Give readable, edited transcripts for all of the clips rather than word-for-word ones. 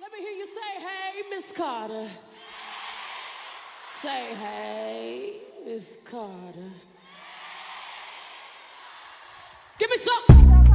Let me hear you say, hey, Miss Carter. Say, hey, Miss Carter. Give me some.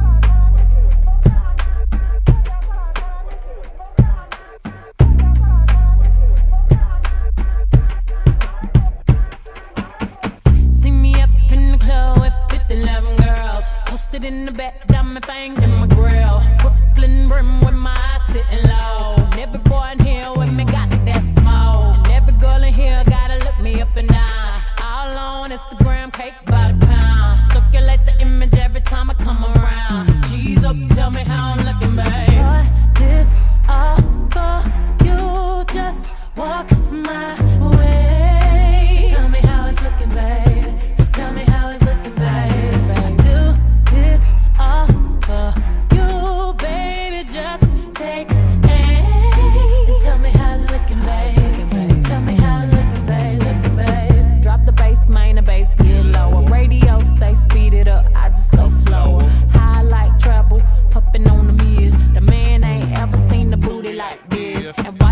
See me up in the club with 50-11 girls. Posted in the back, diamond fangs in my grill. Brooklyn brim with my eyes sitting low. And every boy in here with me got that smoke. And every girl in here gotta look me up and down. All on Instagram, cake by the pound. Circulate the image every time I come around. G's up, tell me how I'm looking, babe. Boy, this all for you. Just walk my way. Just tell me how it's looking, babe. Just tell me how it's looking, babe. I do this all for you, baby. Just take aim and tell me how it's looking, babe. Tell me how it's looking, babe. Looking, babe. Drop the bass, main, the bass get lower. Radio say speed it up, I just go slower. High like treble, puffin' on the mirrors. The man ain't ever seen the booty like this. And